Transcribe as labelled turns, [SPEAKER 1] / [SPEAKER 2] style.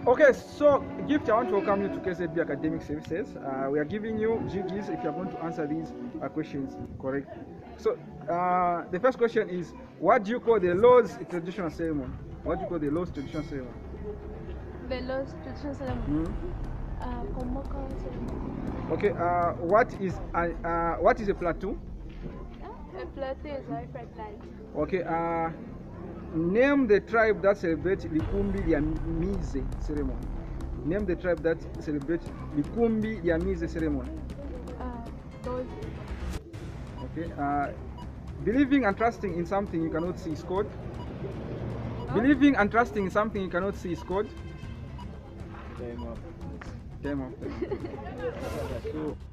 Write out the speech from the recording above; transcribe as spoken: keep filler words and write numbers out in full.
[SPEAKER 1] Okay, so Gift, I want to welcome you to K Z B Academic Services. Uh, we are giving you G Gs if you are going to answer these uh, questions correct. So uh, the first question is, what do you call the Lord's traditional ceremony? What do you call the Lord's traditional ceremony?
[SPEAKER 2] The Lord's traditional ceremony.
[SPEAKER 1] Mm-hmm.
[SPEAKER 2] Uh, Komoko ceremony.
[SPEAKER 1] Okay. Uh, what is uh, uh, what is a plateau?
[SPEAKER 2] A plateau is a different land.
[SPEAKER 1] Okay. Uh, name the tribe that celebrates Likumbi lya Mize ceremony. Name the tribe that celebrates Likumbi lya Mize ceremony.
[SPEAKER 2] Uh, those.
[SPEAKER 1] Okay. Uh, believing and trusting in something you cannot see is called. Huh? Believing and trusting in something you cannot see is called. Time up. Time up. So.